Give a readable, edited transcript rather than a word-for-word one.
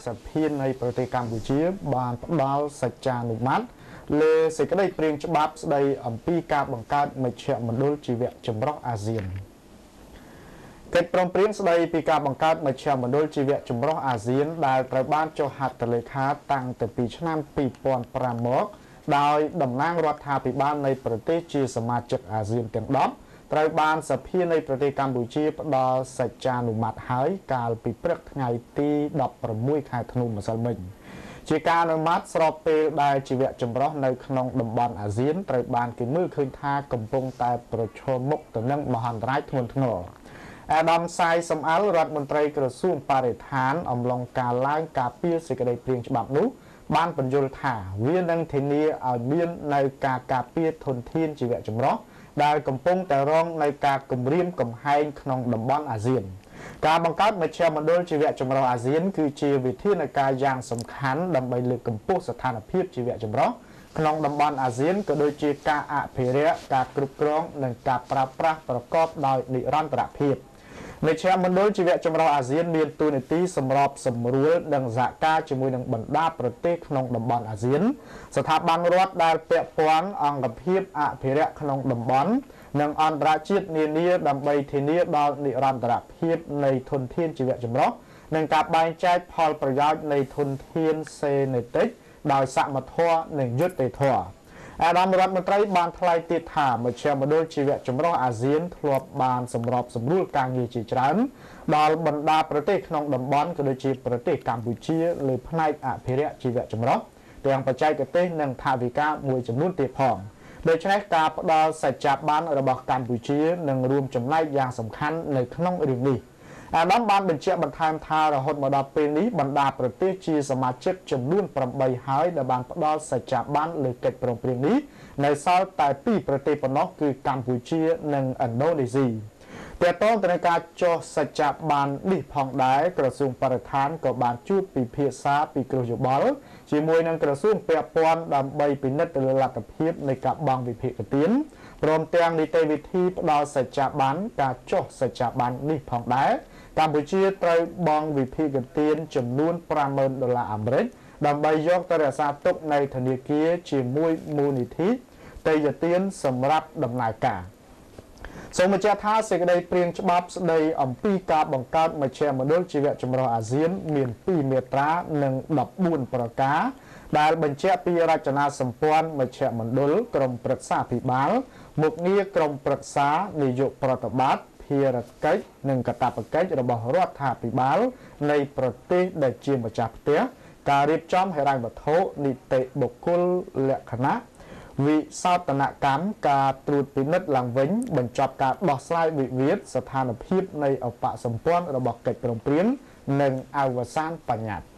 សភានៃប្រទេសកម្ពុជាបានផ្ដល់សច្ចានុម័តលើសេចក្តីព្រាងច្បាប់ស្តីអំពីការបង្កើតមជ្ឈមណ្ឌលជីវៈចម្រុះអាស៊ានកិច្ចព្រមព្រៀងស្តីពីការបង្កើតមជ្ឈមណ្ឌលជីវៈចម្រុះអាស៊ានដែលត្រូវបានចុះហត្ថលេខាតាំងពីឆ្នាំ2005មកដោយតំណាងរដ្ឋាភិបាលនៃប្រទេសជាសមាជិកអាស៊ានទាំង10ត្រូវបានសភានៃប្រទេសកម្ពុជាផ្ដល់សច្ចានុម័តហើយកាលពីព្រឹកថ្ងៃទី16ខែធ្នូម្សិលមិញជាការអនុម័តស្របពេលដែលជីវៈចម្រុះនៅក្នុងតំបន់អាស៊ានត្រូវបានគេមើលឃើញថាកំពុងតែប្រឈមមុខទៅនឹងមហន្តរាយធ្ងន់ធ្ងរអាដាមសាយសំអល់រដ្ឋមន្ត្រីក្រសួងបរិស្ថានអំឡុងការឡើងការពារសេចក្តីព្រាងច្បាប់នោះបានបញ្យល់ថាវានឹងធានាឲ្យមាននៅការការពារធនធានជីវៈចម្រុះដែលកំពុងតែរងនៅការគំរាមកំហែងក្នុងតំបន់អាស៊ានការបង្កើតមជ្ឈមណ្ឌលជីវៈចម្រុះអាស៊ានគឺជាវិធានការយ៉ាងសំខាន់ដើម្បីលើកកម្ពស់ស្ថានភាពជីវៈចម្រុះក្នុងតំបន់អាស៊ានក៏ដូចជាការអភិរក្សការគ្រប់គ្រងនិងការប្រើប្រាស់ប្រកបដោយនិរន្តរភាពមជ្ឈមណ្ឌលជីវៈចម្រុះអាស៊ានមានតួនាទីសម្របសម្រួលនិងសហការជាមួយនឹងបណ្ដាប្រទេសក្នុងតំបន់អាស៊ានស្ថាប័នរដ្ឋដែលពាក់ព័ន្ធអង្គភាពអភិរក្សក្នុងតំបន់និងអន្តរជាតិនានាដើម្បីធានាដល់និរន្តរភាពនៃធនធានជីវៈចម្រុះនិងការបែងចែកផលប្រយោជន៍នៃធនធានសេនេតិកដោយសមធម៌និងយុត្តិធម៌អាដាមរដ្ឋមន្ត្រីបានថ្លែងទៀតថាមជ្ឈមណ្ឌលជីវៈចម្រុះអាស៊ានធ្លាប់បានសម្របសម្រួលការងារជាច្រើនដល់បណ្ដាប្រទេសក្នុងតំបន់ក៏ដូចជាប្រទេសកម្ពុជាលើផ្នែកអភិរក្សជីវៈចម្រុះទាំងបច្ចេកទេសនិងថវិកាមួយចំនួនទៀតផងដូច្នេះការផ្ដល់សច្ចាប័នរបស់កម្ពុជានឹងរួមចំណែកយ៉ាងសំខាន់នៅក្នុងរឿងនេះអាដាមបានបញ្ជាក់បន្ថែមថារហូតមកដល់ពេលនេះបណ្ដាប្រទេសជាសមាជិកចំនួន8ហើយដែលបានផ្ដល់សច្ចាប័នលើកិច្ចព្រមព្រៀងនេះនៅសល់តែ2ប្រទេសប៉ុណ្ណោះគឺកម្ពុជានិងឥណ្ឌូនេស៊ីទាក់ទងទៅនឹងការចុះសច្ចាប័ននេះផងដែរក្រសួងបរិស្ថានក៏បានជួបពិភាក្សាពីគ្រោះយោបល់ជាមួយនឹងក្រសួងពាក់ព័ន្ធដើម្បីពិនិត្យទៅលើលទ្ធភាពនៃការបង់វិភាគទានព្រមទាំងនីតិវិធីផ្ដល់សច្ចាប័នការចុះសច្ចាប័ននេះផងដែរកម្ពុជាត្រូវបង់វិភាគទានចំនួន$50,000អាមេរិកដើម្បីយកទៅរក្សាទុកនៅធនាគារជាមួយមូលនិធិតេយ្យទានសម្រាប់ដំណើរការសូមបញ្ជាក់ថាសេចក្តីព្រាងច្បាប់ស្តីអំពីការបង្កើតមជ្ឈមណ្ឌលជីវៈចម្រុះអាស៊ានមាន2មាត្រានិង14ប្រការដែលបញ្ជាក់ពីរចនាសម្ព័ន្ធមជ្ឈមណ្ឌលក្រមប្រឹក្សាភិបាលមុខងារក្រមប្រឹក្សានាយកប្រតិបត្តិភារកិច្ចនិងកាតព្វកិច្ចរបស់រដ្ឋាភិបាលនៃប្រទេសដែលជាម្ចាស់ផ្ទះការរៀបចំហិរញ្ញវត្ថុនីតិបុគ្គលលក្ខណៈវិសោធនកម្មការត្រួតពិនិត្យឡើងវិញបញ្ចប់ការដោះស្រាយវិវាទស្ថានភាពនៃឧបសម្ព័ន្ធរបស់កិច្ចព្រមព្រៀងនិងអវសានបញ្ញត្តិ